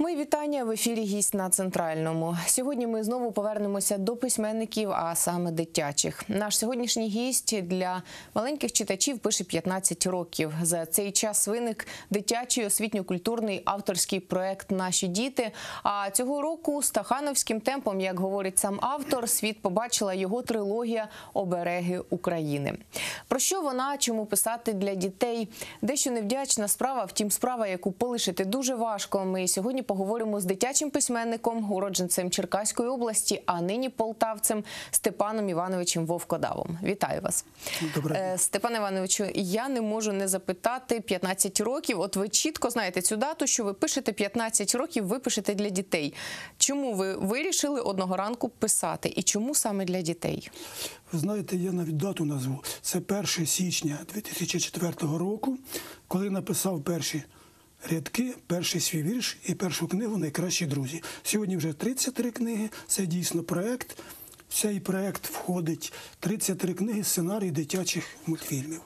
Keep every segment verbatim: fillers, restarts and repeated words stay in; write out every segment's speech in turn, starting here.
Мої вітання, в ефірі «Гість на Центральному». Сьогодні ми знову повернемося до письменників, а саме дитячих. Наш сьогоднішній гість для маленьких читачів пише п'ятнадцять років. За цей час виник дитячий освітньо-культурний авторський проект «Наші діти». А цього року стахановським темпом, як говорить сам автор, світ побачила його трилогія «Обереги України». Про що вона, чому писати для дітей? Дещо невдячна справа, втім справа, яку полишити дуже важко. Ми сьогодні поговоримо з дитячим письменником, уродженцем Черкаської області, а нині полтавцем Степаном Івановичем Вовкодавом. Вітаю вас. Добре. Степан Івановичу, я не можу не запитати, п'ятнадцять років, от ви чітко знаєте цю дату, що ви пишете п'ятнадцять років, ви пишете для дітей. Чому ви вирішили одного ранку писати і чому саме для дітей? Ви знаєте, я навіть дату назву. Це перше січня дві тисячі четвертого року, коли написав перші рядки, перший свій вірш і першу книгу «Найкращі друзі». Сьогодні вже тридцять три книги, це дійсно проєкт. В цей проєкт входить тридцять три книги, сценарій дитячих мультфільмів.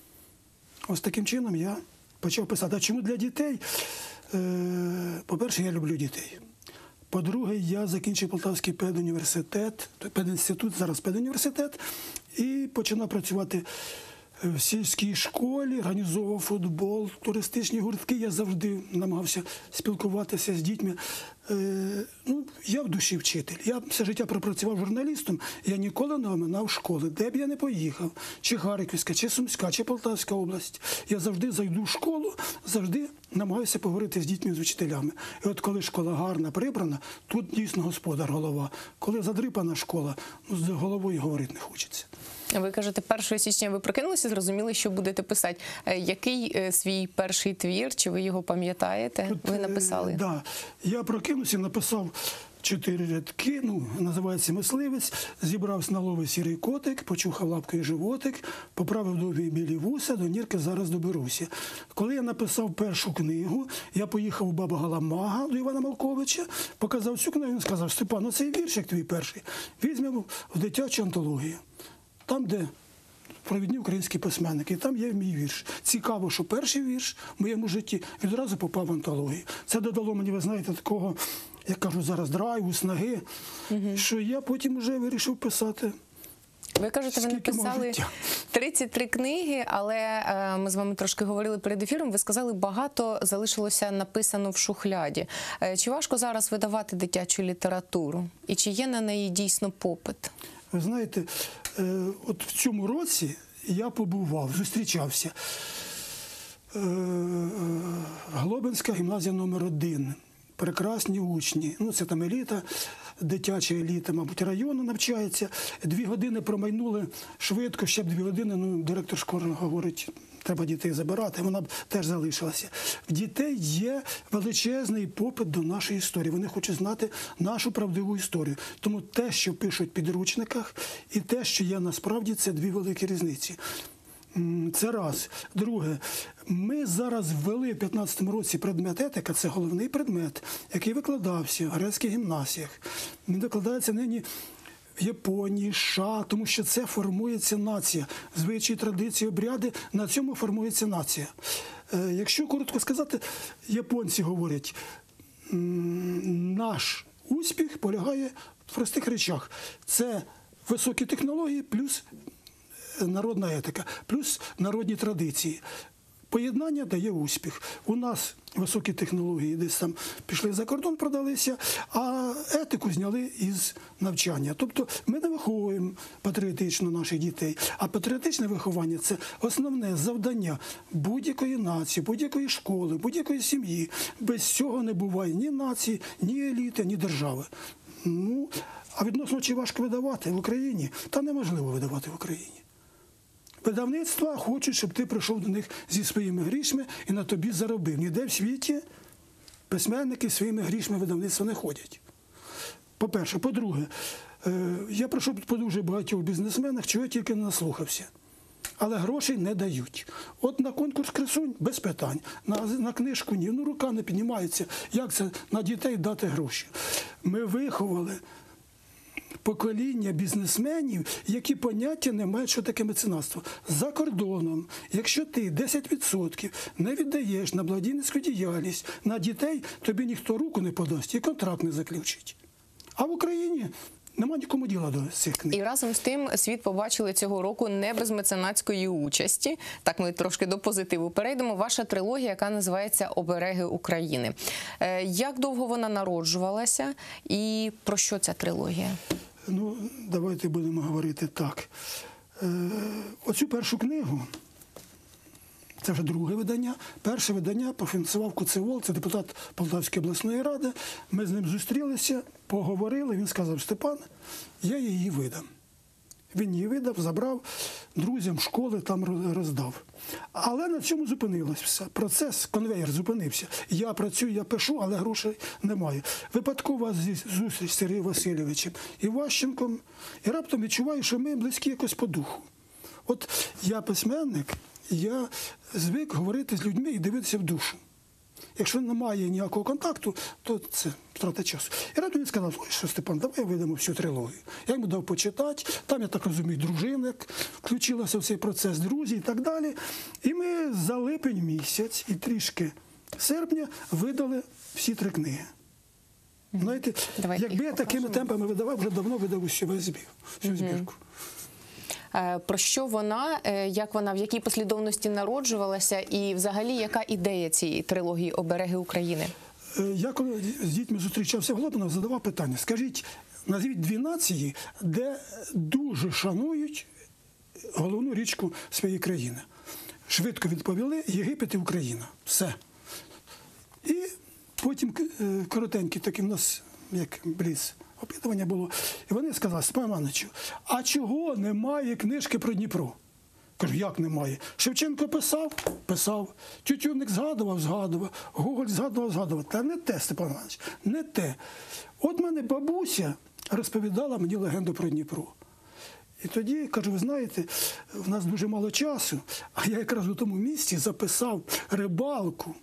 Ось таким чином я почав писати. А чому для дітей? По-перше, я люблю дітей. По-друге, я закінчив Полтавський педуніверситет, педінститут, зараз педуніверситет, і починав працювати в сільській школі, організовував футбол, туристичні гуртки. Я завжди намагався спілкуватися з дітьми. Е, ну, я в душі вчитель. Я все життя пропрацював журналістом. Я ніколи не оминав школи. Де б я не поїхав, чи Харківська, чи Сумська, чи Полтавська область. Я завжди зайду в школу, завжди намагаюся поговорити з дітьми, з вчителями. І от коли школа гарна, прибрана, тут дійсно господар голова. Коли задрипана школа, ну, з головою говорити не хочеться. Ви кажете, першого січня ви прокинулися, зрозуміли, що будете писати. Який свій перший твір, чи ви його пам'ятаєте, ви написали? Так, да. Я прокинувся, написав чотири рядки, ну, називається «Мисливець», зібрався на лови сірий котик, почухав лапкою животик, поправив довгі білі вуса, до нірки зараз доберуся. Коли я написав першу книгу, я поїхав у Баба Галамага до Івана Малковича, показав цю книгу, він сказав: «Степан, оцей віршик твій перший візьмемо в дитячу антологію». Там, де провідні українські письменники, там є мій вірш. Цікаво, що перший вірш в моєму житті відразу попав в антологію. Це додало мені, ви знаєте, такого, як кажуть зараз, драйву, снаги, угу. що я потім вже вирішив писати. Ви кажете, ви написали тридцять три книги, але е, ми з вами трошки говорили перед ефіром, ви сказали, багато залишилося написано в шухляді. Е, чи важко зараз видавати дитячу літературу? І чи є на неї дійсно попит? Ви знаєте, е, от в цьому році я побував, зустрічався. Е, Глобинська гімназія номер один. Прекрасні учні. Ну, це там еліта, дитяча еліта, мабуть, району навчається. Дві години промайнули швидко, ще б дві години, ну, директор школи говорить, треба дітей забирати, вона б теж залишилася. В дітей є величезний попит до нашої історії. Вони хочуть знати нашу правдиву історію. Тому те, що пишуть в підручниках, і те, що є насправді, це дві великі різниці. Це раз. Друге, ми зараз ввели в п'ятнадцятому році предмет етика, це головний предмет, який викладався в грецьких гімназіях. Він викладається нині в Японії, США, тому що це формується нація. Звичаї, традиції, обряди, на цьому формується нація. Якщо коротко сказати, японці говорять, наш успіх полягає в простих речах. Це високі технології плюс народна етика, плюс народні традиції. Поєднання дає успіх. У нас високі технології десь там пішли за кордон, продалися, а етику зняли із навчання. Тобто ми не виховуємо патріотично наших дітей, а патріотичне виховання – це основне завдання будь-якої нації, будь-якої школи, будь-якої сім'ї. Без цього не буває ні нації, ні еліти, ні держави. Ну, а відносно чи важко видавати в Україні? Та неможливо видавати в Україні. Видавництва хочуть, щоб ти прийшов до них зі своїми грішми і на тобі заробив. Ніде в світі письменники своїми грішми видавництва не ходять. По-перше. По-друге, я пройшов по дуже багатьох бізнесменах, чого я тільки не наслухався. Але грошей не дають. От на конкурс красунь – без питань. На, на книжку – ні. Ну, рука не піднімається. Як це на дітей дати гроші? Ми виховали покоління бізнесменів, які поняття не мають, що таке меценатство. За кордоном, якщо ти десять відсотків не віддаєш на благодійницьку діяльність, на дітей, тобі ніхто руку не подасть і контракт не заключить. А в Україні нема нікому діла до цих книг. І разом з тим світ побачили цього року не без меценатської участі. Так, ми трошки до позитиву перейдемо. Ваша трилогія, яка називається «Обереги України». Е, Як довго вона народжувалася і про що ця трилогія? Ну, давайте будемо говорити так. Е, оцю першу книгу, це вже друге видання, перше видання профінансував Куцевол, це депутат Полтавської обласної ради. Ми з ним зустрілися, поговорили, він сказав: Степан, я її видам. Він її видав, забрав, друзям школи там роздав. Але на цьому зупинилось все. Процес, конвейер зупинився. Я працюю, я пишу, але грошей немає. Випадкова зустріч з Сергієм Васильовичем Іващенком. І раптом відчуваю, що ми близькі якось по духу. От я письменник, я звик говорити з людьми і дивитися в душу. Якщо немає ніякого контакту, то це втрата часу. І раптом він сказав: ой, що, Степан, давай видамо всю трилогію. Я йому дав почитати, там, я так розумію, дружина включилася в цей процес, друзі і так далі. І ми за липень місяць і трішки серпня видали всі три книги. Знаєте, Давайте якби я такими темпами видавав, вже давно видав усю весь збір, всю збірку. Про що вона, як вона, в якій послідовності народжувалася і взагалі яка ідея цієї трилогії «Обереги України»? Я коли з дітьми зустрічався в Глобино, задавав питання: скажіть, назвіть дві нації, де дуже шанують головну річку своєї країни. Швидко відповіли: Єгипет і Україна. Все. І потім коротенький такий в нас, як бліц, опитування було. І вони сказали: Степан Івановичу, а чого немає книжки про Дніпро? Кажу: як немає? Шевченко писав? Писав. Тютюнник згадував? Згадував. Гоголь згадував? Згадував. Та не те, Степан Іванович, не те. От мене бабуся розповідала мені легенду про Дніпро. І тоді, кажу, ви знаєте, в нас дуже мало часу, а я якраз у тому місці записав рибалку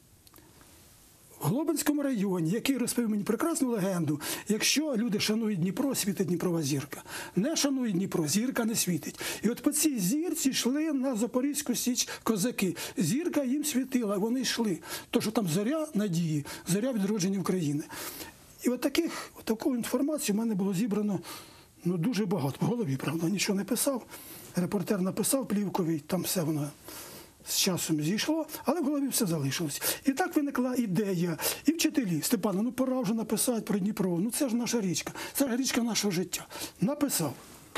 в Глобинському районі, який розповів мені прекрасну легенду: якщо люди шанують Дніпро, світить Дніпрова зірка. Не шанують Дніпро, зірка не світить. І от по цій зірці йшли на Запорізьку Січ козаки. Зірка їм світила, вони йшли. То, що там зоря надії, зоря відродження України. І от таких, от таку інформацію в мене було зібрано, ну, дуже багато. В голові, правда, нічого не писав. Репортер написав плівковий, там все воно з часом зійшло, але в голові все залишилось. І так виникла ідея. І вчителі: Степане, ну пора вже написати про Дніпро, ну це ж наша річка, це ж річка нашого життя. Написав.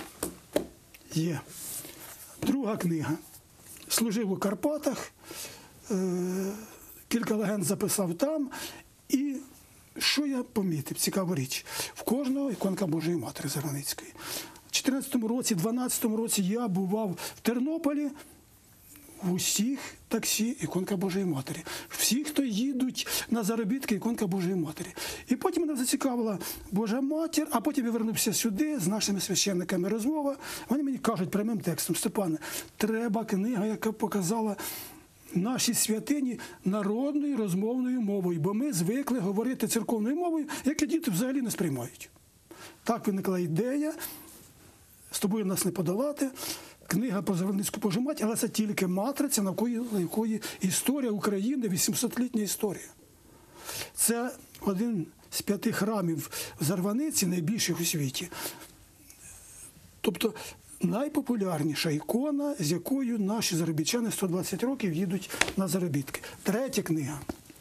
Є. Друга книга. Служив у Карпатах, е- кілька легенд записав там. І що я помітив? Цікава річ. В кожного іконка Божої Матері Зарваницької. У чотирнадцятому році, дванадцятому році я бував в Тернополі. В усіх таксі іконка Божої Матері. Всі, хто їдуть на заробітки, іконка Божої Матері. І потім мене зацікавила Божа Матір, а потім я вернувся сюди з нашими священниками розмова. Вони мені кажуть прямим текстом: Степане, треба книга, яка показала наші святині народною розмовною мовою, бо ми звикли говорити церковною мовою, яку діти взагалі не сприймають. Так виникла ідея: з тобою нас не подолати. Книга про Зарваницьку Божу Матір, але це тільки матриця, навколо якої історія України, вісімсотлітня історія. Це один з п'яти храмів в Зарваниці, найбільших у світі. Тобто найпопулярніша ікона, з якою наші заробітчани сто двадцять років їдуть на заробітки. Третя книга.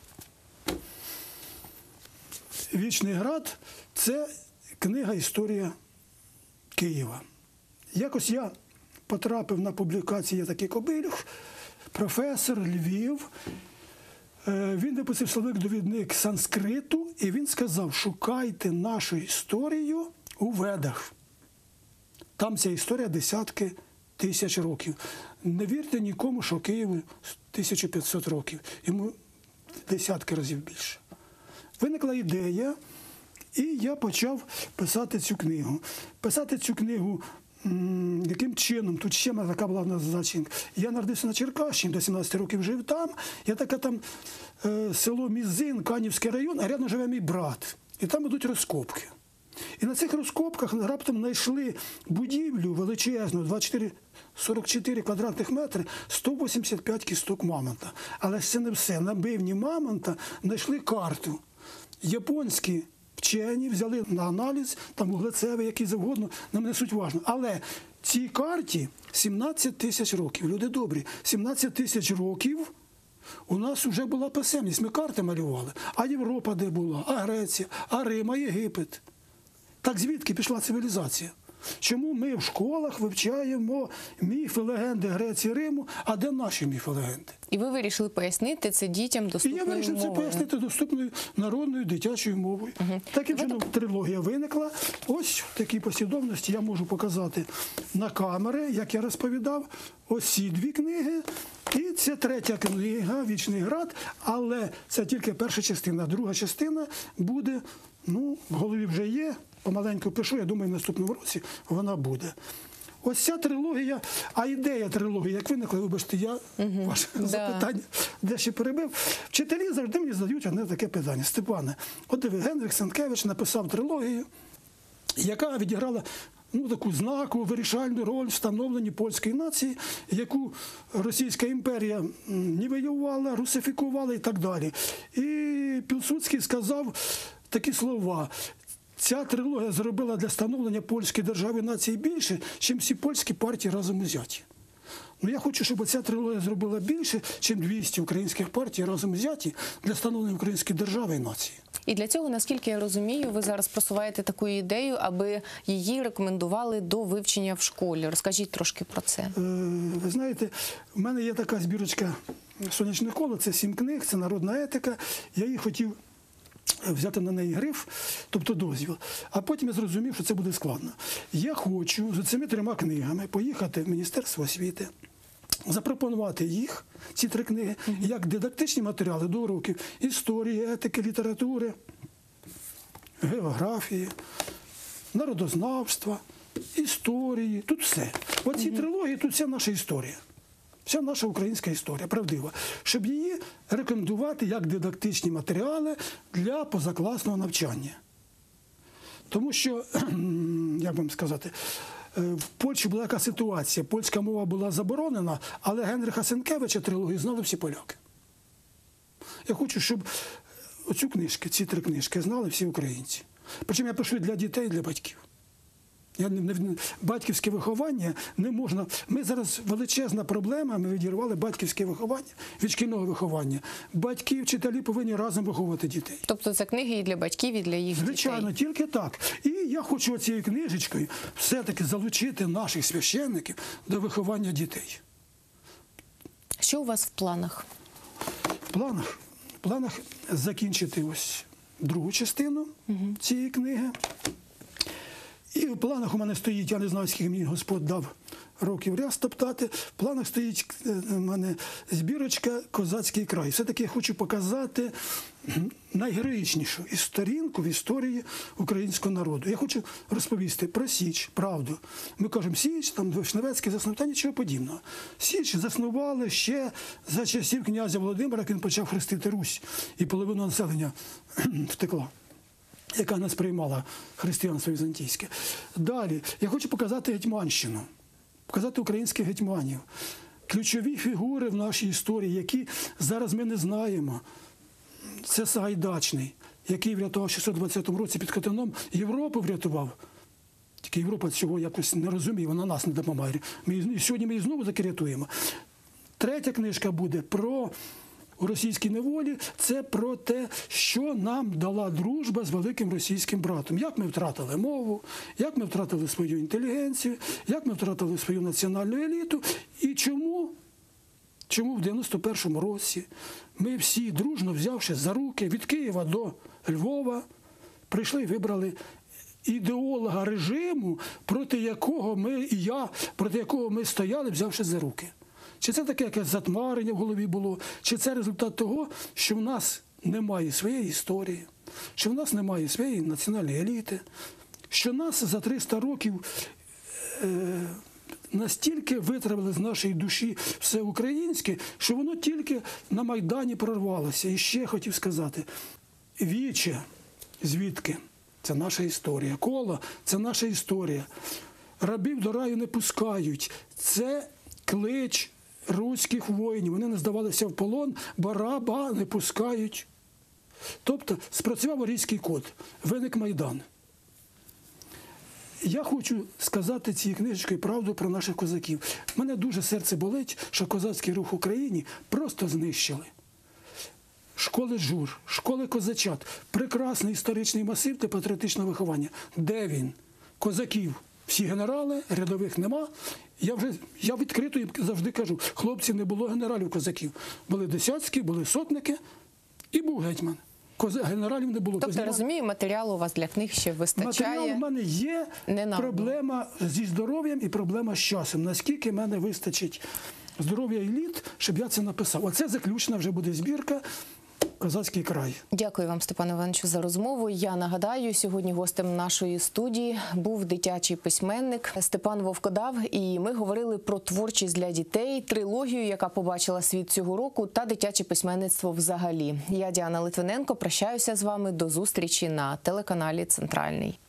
«Вічний град» – це книга «Історія Києва». Якось я потрапив на публікації, є такий Кобилюх, професор, Львів. Він випустив словник-довідник санскриту, і він сказав: шукайте нашу історію у Ведах. Там ця історія десятки тисяч років. Не вірте нікому, що Києву тисяча п'ятсот років. Йому десятки разів більше. Виникла ідея, і я почав писати цю книгу. Писати цю книгу яким чином? Тут ще така була в нас зачинка. Я народився на Черкащині, до сімнадцяти років жив там. Я таке там е, село Мізин, Канівський район, а рядом живе мій брат. І там ідуть розкопки. І на цих розкопках раптом знайшли будівлю величезну, двадцять чотири сорок чотири квадратних метри, сто вісімдесят п'ять кісток мамонта. Але це не все. На бивні мамонта знайшли карту. Японські вчені взяли на аналіз, там вуглецевий, який завгодно, нам не суть важно. Але цій карті сімнадцять тисяч років. Люди добрі, сімнадцять тисяч років у нас вже була писемність, ми карти малювали. А Європа де була, а Греція, а Рим, а Єгипет. Так звідки пішла цивілізація? Чому ми в школах вивчаємо міфи, легенди Греції, Риму, а де наші міфи, легенди? І ви вирішили пояснити це дітям І доступною я вирішив це мовою. пояснити доступною народною дитячою мовою. Угу. Таким чином трилогія виникла. Ось в такій послідовності я можу показати на камери, як я розповідав, ось ці дві книги. І це третя книга «Вічний град», але це тільки перша частина. Друга частина буде, ну, в голові вже є, помаленьку пишу, я думаю, в наступному році вона буде. Ось ця трилогія, а ідея трилогії, як виникла, вибачте, я угу, ваше да. запитання дещо перебив. Вчителі завжди мені задають одне таке питання. Степане, от диви, Генрих Сенкевич написав трилогію, яка відіграла ну, таку знакову, вирішальну роль в становленні польської нації, яку Російська імперія нівелювала, русифікувала і так далі. І Пілсудський сказав такі слова: ця трилогія зробила для становлення польської держави і нації більше, ніж всі польські партії разом узяті. Ну, я хочу, щоб ця трилогія зробила більше, ніж двісті українських партій разом взяті для становлення української держави і нації. І для цього, наскільки я розумію, ви зараз просуваєте таку ідею, аби її рекомендували до вивчення в школі. Розкажіть трошки про це. Е, ви знаєте, в мене є така збірочка «Сонячне коло», це сім книг, це народна етика. Я її хотів взяти на неї гриф, тобто дозвіл. А потім я зрозумів, що це буде складно. Я хочу з цими трьома книгами поїхати в Міністерство освіти, запропонувати їх, ці три книги, як дидактичні матеріали до уроків історії, етики, літератури, географії, народознавства, історії, тут все. Оці mm-hmm. трилогії, тут вся наша історія. Вся наша українська історія, правдива. Щоб її рекомендувати як дидактичні матеріали для позакласного навчання. Тому що, як вам сказати, в Польщі була така ситуація. Польська мова була заборонена, але Генриха Сенкевича трилогію знали всі поляки. Я хочу, щоб оцю книжку, ці три книжки знали всі українці. Причому я пишу для дітей, для батьків. Я не, не, батьківське виховання не можна. Ми зараз величезна проблема, ми відірвали батьківське виховання від шкільного виховання. Батьки і вчителі повинні разом виховувати дітей. Тобто це книги і для батьків, і для їх дітей? Звичайно, тільки так. І я хочу цією книжечкою все-таки залучити наших священників до виховання дітей. Що у вас в планах? В планах, в планах закінчити ось другу частину угу. цієї книги. І в планах у мене стоїть, я не знаю, скільки мені Господь дав років ряд топтати, в планах стоїть у мене збірочка «Козацький край». Все-таки я хочу показати найгероїчнішу сторінку в історії українського народу. Я хочу розповісти про Січ, правду. Ми кажемо, Січ, там Вишневецький заснував, та нічого подібного. Січ заснували ще за часів князя Володимира, як він почав хрестити Русь, і половину населення втекла, яка не сприймала християнство візантійське. Далі, я хочу показати Гетьманщину, показати українських гетьманів. Ключові фігури в нашій історії, які зараз ми не знаємо. Це Сагайдачний, який врятував в шістсот двадцятому році під Хотином, Європу врятував. Тільки Європа цього якось не розуміє, вона нас не допомагає. Ми, сьогодні ми її знову таки рятуємо. Третя книжка буде про у російській неволі, це про те, що нам дала дружба з великим російським братом. Як ми втратили мову, як ми втратили свою інтелігенцію, як ми втратили свою національну еліту і чому, чому в дев'яносто першому році ми всі дружно, взявши за руки від Києва до Львова, прийшли і вибрали ідеолога режиму, проти якого ми, і я, проти якого ми стояли, взявши за руки. Чи це таке якесь затмарення в голові було, чи це результат того, що в нас немає своєї історії, що в нас немає своєї національної еліти, що нас за триста років е, настільки витравили з нашої душі все українське, що воно тільки на Майдані прорвалося. І ще хотів сказати, Віче, звідки? це наша історія. Кола – це наша історія. Рабів до раю не пускають. Це клич руських воїнів. Вони не здавалися в полон, бо раба не пускають. Тобто спрацював Орійський код, виник Майдан. Я хочу сказати цією книжечкою правду про наших козаків. Мене дуже серце болить, що козацький рух в Україні просто знищили. Школи жур, школи козачат, прекрасний історичний масив та патріотичне виховання. Де він? Козаків. Всі генерали, рядових нема. Я вже я відкрито і завжди кажу, хлопців не було генералів козаків. Були десятські, були сотники і був гетьман. Коз- Генералів не було. Тобто, Познімали- розумію, матеріалу у вас для книг ще вистачає. Матеріал у мене є, Не нам. проблема зі здоров'ям і проблема з часом. Наскільки в мене вистачить здоров'я і літ, щоб я це написав. Оце заключна вже буде збірка «Козацький край». Дякую вам, Степан Івановичу, за розмову. Я нагадаю, сьогодні гостем нашої студії був дитячий письменник Степан Вовкодав, і ми говорили про творчість для дітей, трилогію, яка побачила світ цього року, та дитяче письменництво взагалі. Я, Діана Литвиненко, прощаюся з вами. До зустрічі на телеканалі «Центральний».